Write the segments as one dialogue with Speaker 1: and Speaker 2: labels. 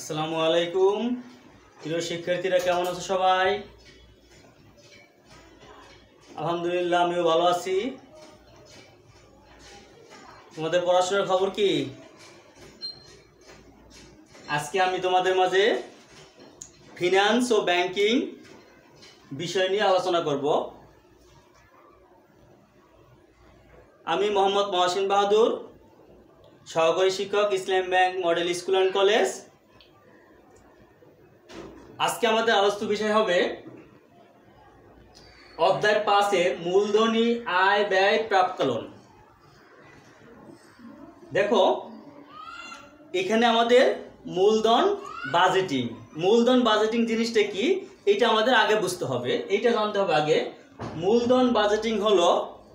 Speaker 1: আসসালামু আলাইকুম প্রিয় শিক্ষার্থীরা, কেমন আছো সবাই? আলহামদুলিল্লাহ, আমিও ভালো আছি। তোমাদের পড়াশোনার খবর কি? আজকে আমি তোমাদের মাঝে ফিনান্স ও ব্যাংকিং বিষয় নিয়ে আলোচনা করব। আমি মোহাম্মদ মহসিন বাহাদুর, সহকারী শিক্ষক, Islam bank model school and college. আজকে আমাদের আলোচ্য বিষয় হবে অধ্যায় 5-এর মূলধনী আয় ব্যয় প্রাক্কলন। দেখো, এখানে আমাদের মূলধন বাজেটিং জিনিসটা কি এটা আমাদের আগে বুঝতে হবে, এইটা জানতে হবে আগে। মূলধন বাজেটিং হলো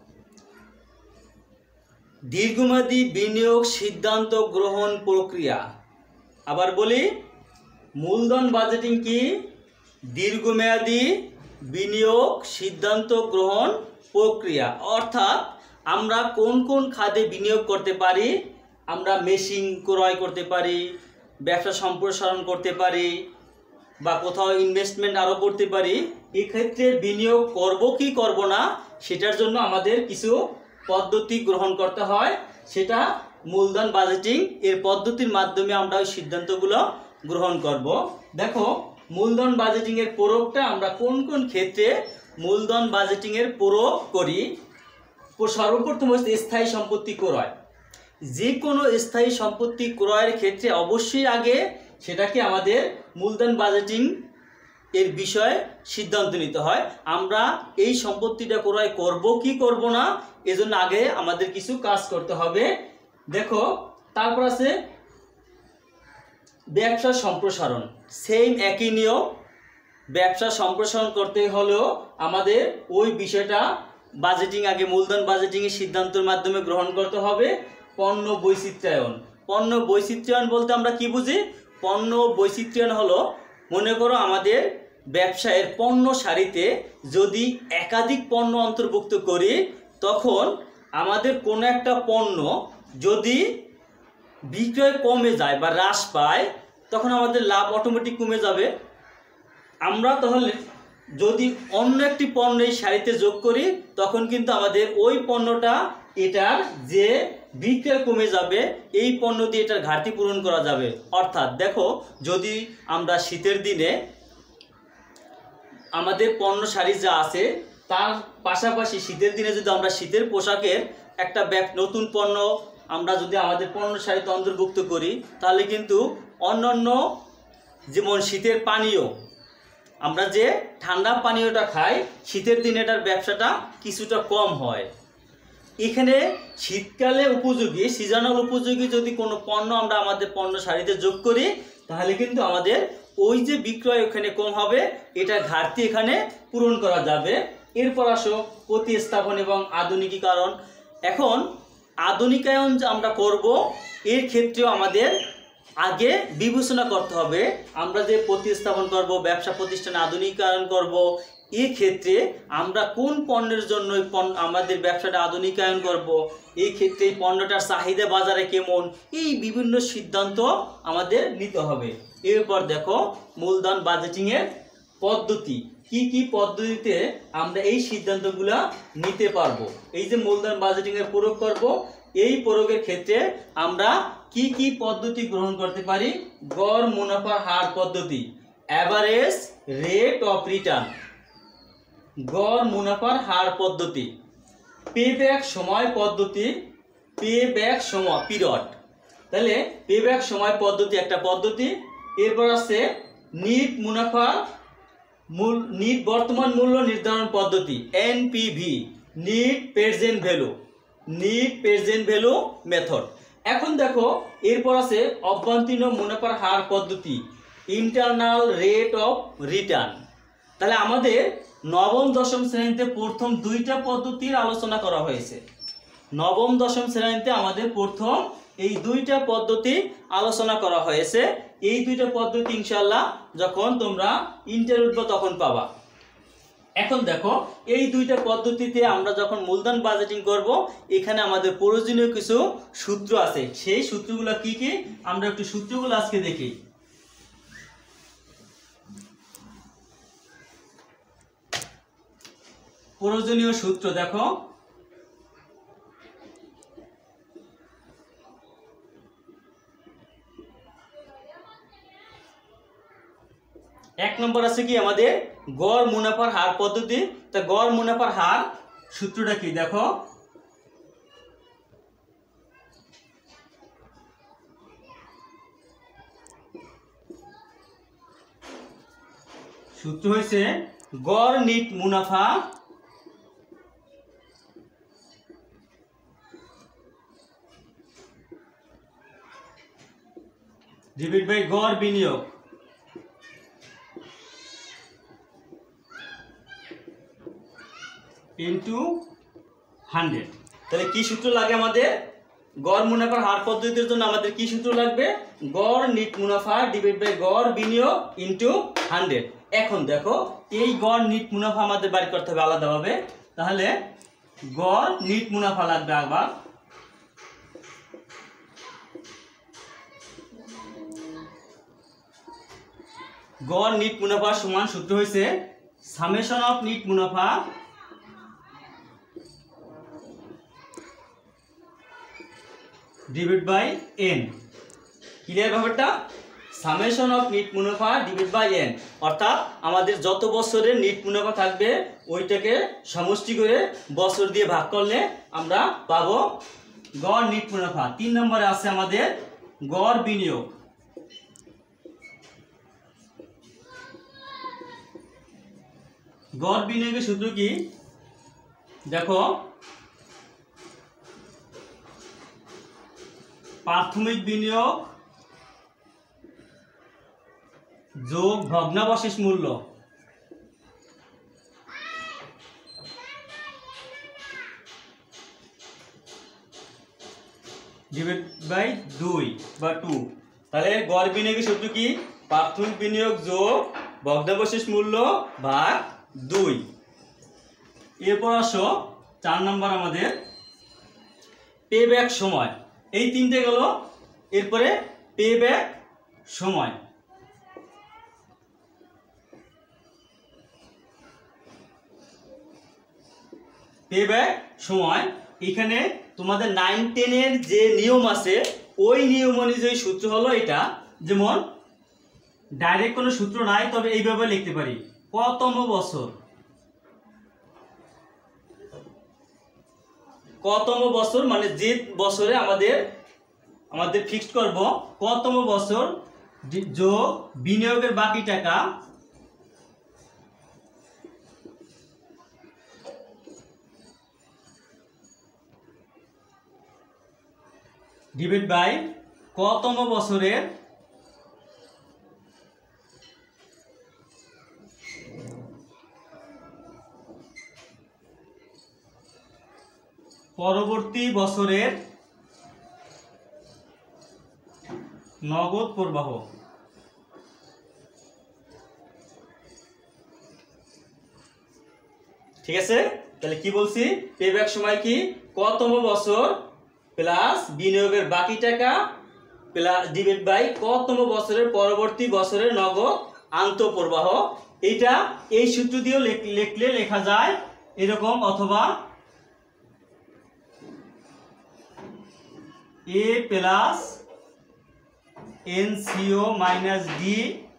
Speaker 1: দীর্ঘমেয়াদী বিনিয়োগ সিদ্ধান্ত গ্রহণ প্রক্রিয়া। আবার বলি, মূলধন বাজেটিং কি? দীর্ঘমেয়াদী বিনিয়োগ সিদ্ধান্ত গ্রহণ প্রক্রিয়া। অর্থাৎ আমরা কোন কোন খাতে বিনিয়োগ করতে পারি, আমরা মেশিন ক্রয় করতে পারি, ব্যবসা সম্প্রসারণ করতে পারি, বা কোথাও ইনভেস্টমেন্ট আরও করতে পারি। এক্ষেত্রে বিনিয়োগ করব কি করব না, সেটার জন্য আমাদের কিছু পদ্ধতি গ্রহণ করতে হয়। সেটা মূলধন বাজেটিং এর পদ্ধতির মাধ্যমে আমরা ওই সিদ্ধান্তগুলো গ্রহণ করব। দেখো, মূলধন বাজেটিং এর প্রয়োগটা আমরা কোন কোন ক্ষেত্রে মূলধন বাজেটিং এর প্রয়োগ করি। সর্বপ্রথম হচ্ছে স্থায়ী সম্পত্তি ক্রয়। যে কোনো স্থায়ী সম্পত্তি ক্রয়ের ক্ষেত্রে অবশ্যই আগে সেটাকে আমাদের মূলধন বাজেটিং এর বিষয়ে সিদ্ধান্ত নিতে হয়। আমরা এই সম্পত্তিটা ক্রয় করব কি করব না, এজন্য আগে আমাদের কিছু কাজ করতে হবে। দেখো, তারপর আছে ব্যবসা সম্প্রসারণ। সেম একই নিয়ম। ব্যবসা সম্প্রসারণ করতে হলেও আমাদের ওই বিষয়টা বাজেটিং আগে মূলধন বাজেটিংয়ের সিদ্ধান্তের মাধ্যমে গ্রহণ করতে হবে। পণ্য বৈচিত্র্যায়ন। পণ্য বৈচিত্র্যায়ন বলতে আমরা কি বুঝি? পণ্য বৈচিত্র্যায়ন হলো, মনে করো আমাদের ব্যবসায়ের পণ্য সারিতে যদি একাধিক পণ্য অন্তর্ভুক্ত করি, তখন আমাদের কোনো একটা পণ্য যদি বিক্রয় কমে যায় বা হ্রাস পায়, তখন আমাদের লাভ অটোমেটিক কমে যাবে। আমরা তাহলে যদি অন্য একটি পণ্য এই সারিতে যোগ করি, তখন কিন্তু আমাদের ওই পণ্যটা এটার যে বিক্রয় কমে যাবে, এই পণ্য দিয়ে এটার ঘাটতি পূরণ করা যাবে। অর্থাৎ দেখো, যদি আমরা শীতের দিনে আমাদের পণ্য সারি যা আছে তার পাশাপাশি শীতের দিনে যদি আমরা শীতের পোশাকের একটা নতুন পণ্য আমরা যদি আমাদের পণ্য সারিতে অন্তর্ভুক্ত করি, তাহলে কিন্তু অন্যান্য যেমন শীতের পানীয়, আমরা যে ঠান্ডা পানীয়টা খাই, শীতের দিনে এটার ব্যবসাটা কিছুটা কম হয়। এখানে শীতকালে উপযোগী, সিজনাল উপযোগী যদি কোনো পণ্য আমরা আমাদের পণ্য সারিতে যোগ করি, তাহলে কিন্তু আমাদের ওই যে বিক্রয় ওখানে কম হবে, এটা ঘাটতি এখানে পূরণ করা যাবে। এরপর আসো প্রতিস্থাপন এবং আধুনিকীকরণ। এখন আধুনিকায়ন আমরা করব, এর ক্ষেত্রেও আমাদের আগে বিবেচনা করতে হবে। আমরা যে প্রতিস্থাপন করব, ব্যবসা প্রতিষ্ঠানে আধুনিকায়ন করব, এই ক্ষেত্রে আমরা কোন পণ্যের জন্য আমাদের ব্যবসাটা আধুনিকায়ন করব, এই ক্ষেত্রে এই পণ্যটার চাহিদা বাজারে কেমন, এই বিভিন্ন সিদ্ধান্ত আমাদের নিতে হবে। এরপর দেখো, মূলধন বাজেটিংয়ের পদ্ধতি কি কি পদ্ধতিতে আমরা এই সিদ্ধান্তগুলো নিতে পারবো। এই যে মূলধন বাজেটিংয়ের প্রয়োগ করব, এই প্রয়োগের ক্ষেত্রে আমরা কি কি পদ্ধতি গ্রহণ করতে পারি। গড় মুনাফার হার পদ্ধতি, অ্যাভারেজ রেট অফ রিটার্ন, গড় মুনাফার হার পদ্ধতি, পেব্যাক সময় পদ্ধতি, পেব্যাক সময় পিরিয়ড। তাহলে পেব্যাক সময় পদ্ধতি একটা পদ্ধতি। এরপর আছে নিট বর্তমান মূল্য নির্ধারণ পদ্ধতি, NPV, net present value method. এখন দেখো, এরপর আছে অভ্যন্তরীণ মুনাফার হার পদ্ধতি, ইন্টারনাল রেট অফ রিটার্ন। তাহলে আমাদের নবম দশম শ্রেণীতে প্রথম দুইটা পদ্ধতির আলোচনা করা হয়েছে। নবম দশম শ্রেণীতে আমাদের প্রথম এই দুইটা পদ্ধতি আলোচনা করা হয়েছে। এই দুইটা পদ্ধতি ইনশাআল্লাহ যখন তোমরা ইন্টারে উঠবে তখন পাবা। এখন দেখো, এই দুইটা পদ্ধতিতে আমরা যখন মূলধন বাজেটিং করব, এখানে আমাদের প্রয়োজনীয় কিছু সূত্র আছে। সেই সূত্রগুলো কি কি আমরা একটু সূত্রগুলো আজকে দেখি। প্রয়োজনীয় সূত্র দেখো, এক নম্বর আছে কি আমাদের গড় মুনাফার হার পদ্ধতি। তা গড় মুনাফার হার সূত্রটা কি দেখো, সূত্র হয়েছে গড় নিট মুনাফা ডিভাইড বাই গড় বিনিয়োগ ইনটু 100। তাহলে কি সূত্র লাগে আমাদের? গড় মুনাফার হার পদ্ধতির জন্য আমাদের কি সূত্র লাগবে? গড় নিট মুনাফা ডিভাইড বাই গড় বিনিয়োগ ইনটু 100। এখন দেখো এই গড় নিট মুনাফা আমাদের বের করতে হবে আলাদাভাবে। তাহলে গড় নিট মুনাফা লাগবে আবার, গড় নিট মুনাফা সমান সূত্র হয়েছে সামেশন অফ নিট মুনাফা ডিভাইড বাই এন। ক্লিয়ার ব্যাপারটা? সামেশন অফ নিট মুনাফা ডিভাইড বাই এন, অর্থাৎ আমাদের যত বছরের নিট মুনাফা থাকবে ওইটাকে সমষ্টি করে বছর দিয়ে ভাগ করলে আমরা পাবো গড় নিট মুনাফা। 3 নম্বরে আছে আমাদের গড় বিনিয়োগ। গড় বিনিয়োগের সূত্র কি দেখো, প্রাথমিক বিনিয়োগ যোগ ভগ্নাবশেষ মূল্য ডিভাইড বাই 2 বা 2। তাহলে গড় বিনিয়োগের সূত্র কি? প্রাথমিক বিনিয়োগ যোগ ভগ্নাবশেষ মূল্য ভাগ 2। এরপর আসো 4 নম্বর আমাদের পে ব্যাক সময়। এই তিনটে গেল, এরপরে পে ব্যাক সময়। পে ব্যাক সময় এখানে তোমাদের 9, 10 এর যে নিয়ম আছে ওই নিয়ম অনুযায়ী সূত্র হলো এটা। যেমন ডাইরেক্ট কোনো সূত্র নাই, তবে এইভাবে লিখতে পারি কতম বছর, কতম বছর মানে যে বছরে আমাদের ফিক্সড করব কতম বছর যোগ বিনিয়োগের বাকি টাকা ডিভাইড বাই কতম বছরের পরবর্তী বছরের নগদ প্রবাহ। ঠিক আছে? তাহলে কি বলছি? পেব্যাক সময় কি? কতম বছর প্লাস বিনিয়োগের বাকি টাকা প্লাস ডিভাইড বাই কতম বছরের পরবর্তী বছরের নগদ আন্তঃপ্রবাহ। এইটা এই সূত্র দিয়েও লিখলে লেখা যায় এরকম, অথবা এ প্লাস এনসিও মাইনাস ডি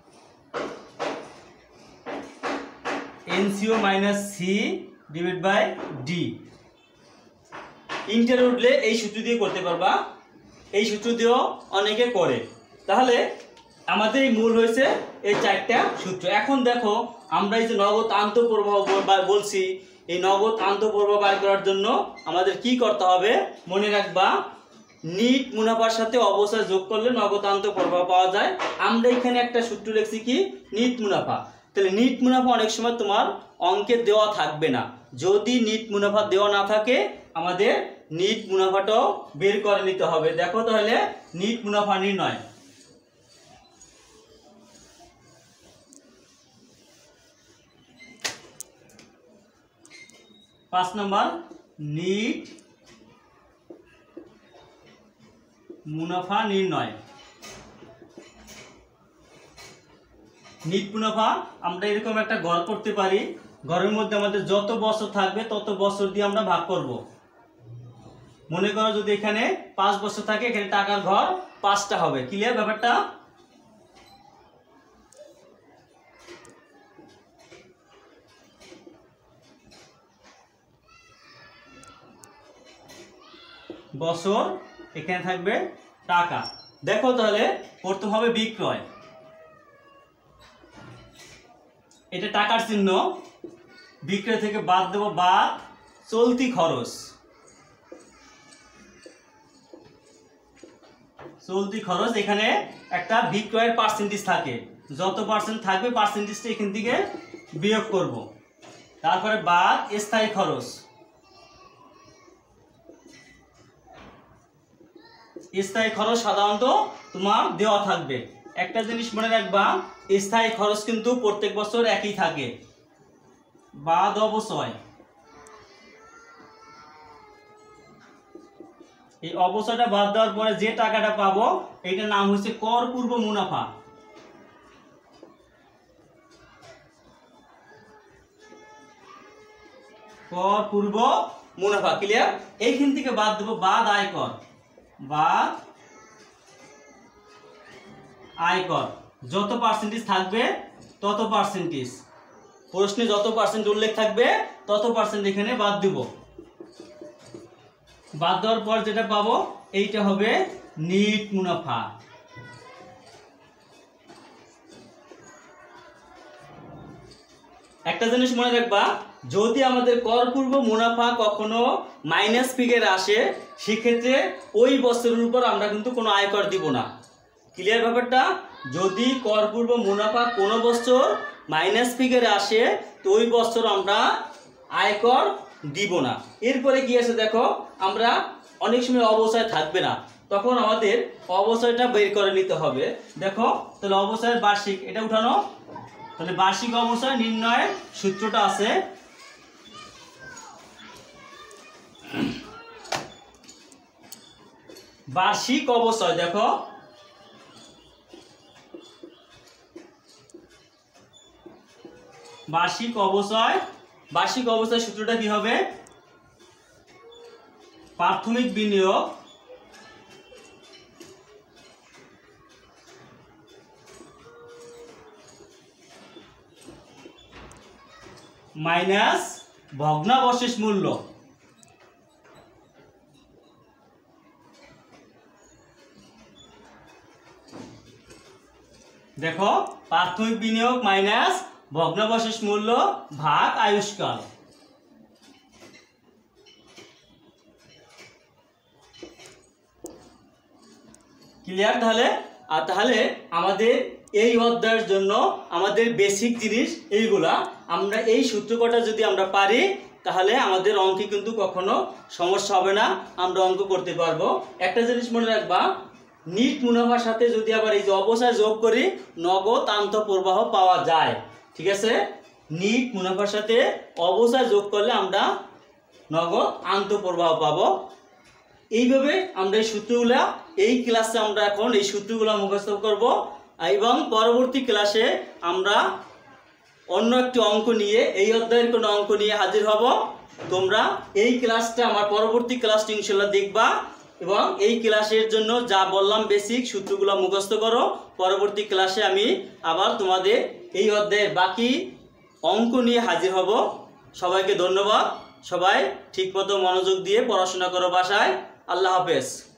Speaker 1: এনসিও minus C divide by D. ইন্টার উঠলে এই সূত্র দিয়ে করতে পারবা, এই সূত্র দিয়েও অনেকে করে। তাহলে আমাদের এই মূল হয়েছে এই 4টা সূত্র। এখন দেখো আমরা এই যে নগদ আন্তঃপ্রবাহ বলছি, এই নগদ আন্তঃপ্রবাহ বের করার জন্য আমাদের কি করতে হবে মনে রাখবা, নিট মুনাফার সাথে অবচয় যোগ করলে নগদ আন্তঃপ্রবাহ পাওয়া যায়। আমরা এখানে একটা সূত্র লিখছি কি নিট মুনাফা। তাহলে নিট মুনাফা অনেক সময় তোমার অঙ্কে দেওয়া থাকবে না। যদি নিট মুনাফা দেওয়া না থাকে আমাদের নিট মুনাফাটাও বের করে নিতে হবে। দেখো তাহলে নিট মুনাফা নির্ণয়। পাঁচ নম্বর নিট মুনাফা নির্ণয়। নিট মুনাফা আমরা এরকম একটা গড় করতে পারি ঘরের মধ্যে আমাদের যত বছর থাকবে তত বছর দিয়ে আমরা ভাগ করব। মনে করো যদি এখানে 5 বছর থাকে, এখানে টাকার ঘর 5টা হবে। ক্লিয়ার ব্যাপারটা? বছর, এখানে থাকবে টাকা। দেখো তাহলে প্রথম হবে বিক্রয়, এটা টাকার চিহ্ন, বিক্রয় থেকে বাদ দেব বাদ চলতি খরচ। চলতি খরচ, এখানে একটা বিক্রয়ের পার্সেন্টেজ থাকে, যত পার্সেন্ট থাকবে পার্সেন্টেজটা এখান থেকে বিয়োগ করব। তারপরে বাদ স্থায়ী খরচ। স্থায়ী খরচ সাধারণত তোমার দেওয়া থাকবে। একটা জিনিস মনে রাখবা, স্থায়ী খরচ কিন্তু প্রত্যেক বছর একই থাকে। বাদ অবচয়, এই অবচয়টা বাদ দেওয়ার পরে যে টাকাটা পাবো এটার নাম হচ্ছে কর পূর্ব মুনাফা। কর পূর্ব মুনাফা। ক্লিয়ার? এইখান থেকে বাদ দেবো বাদ আয়কর। বাদ আয়কর, যত পার্সেন্টেজ থাকবে তত পার্সেন্টেজ, প্রশ্নে যত পার্সেন্ট উল্লেখ থাকবে তত পার্সেন্ট এখানে বাদ দিব। বাদ দেওয়ার পর যেটা পাবো এইটা হবে নিট মুনাফা। একটা জিনিস মনে রাখবা, যদি আমাদের কর পূর্ব মুনাফা কখনো মাইনাস ফিগারে আসে, সেক্ষেত্রে ওই বছরের উপর আমরা কিন্তু কোনো আয়কর দিব না। ক্লিয়ার ব্যাপারটা? যদি কর পূর্ব মুনাফা কোনো বছর মাইনাস ফিগারে আসে তো ওই বছর আমরা আয়কর দিব না। এরপরে কি আছে দেখো, আমরা অনেক সময় অবচয় থাকবে না, তখন আমাদের অবচয়টা বের করে নিতে হবে। দেখো তাহলে অবচয়ের বার্ষিক, এটা উঠানো। তাহলে বার্ষিক অবচয় নির্ণয়ের সূত্রটা আছে, বার্ষিক অবচয়। দেখো বার্ষিক অবচয়, বার্ষিক অবচয় সূত্রটা কি হবে? প্রাথমিক বিনিয়োগ মাইনাস ভগ্নাবশেষ মূল্য। দেখো প্রাথমিক বিনিয়োগ মাইনাস ভগ্নাবশেষ মূল্য ভাগ আয়ুষ্কাল। ক্লিয়ার? তাহলে আমাদের এই অধ্যায়ের জন্য আমাদের বেসিক জিনিস এইগুলা, আমরা এই সূত্র কটা যদি আমরা পারি তাহলে আমাদের অঙ্কে কিন্তু কখনো সমস্যা হবে না, আমরা অঙ্ক করতে পারবো। একটা জিনিস মনে রাখবা, নিট মুনাফার সাথে যদি আবার এই যে অবচয় যোগ করি নগদ আন্তঃপ্রবাহ পাওয়া যায়। ঠিক আছে? নিট মুনাফার সাথে অবচয় যোগ করলে আমরা নগদ আন্তঃপ্রবাহ পাবো। এইভাবে আমরা এই সূত্রগুলা এই ক্লাসে আমরা এখন এই সূত্রগুলো মুখস্থ করব, এবং পরবর্তী ক্লাসে আমরা অন্য একটি অঙ্ক নিয়ে, এই অধ্যায়ের কোনো অঙ্ক নিয়ে হাজির হব। তোমরা এই ক্লাসটা, আমার পরবর্তী ক্লাসটি ইনশাআল্লাহ দেখবা, এবং এই ক্লাসের জন্য যা বললাম বেসিক সূত্রগুলো মুখস্থ করো। পরবর্তী ক্লাসে আমি আবার তোমাদের এই অধ্যায়ের বাকি অঙ্ক নিয়ে হাজির হব। সবাইকে ধন্যবাদ। সবাই ঠিকমতো মনোযোগ দিয়ে পড়াশোনা করো বাসায়। আল্লাহ হাফেজ।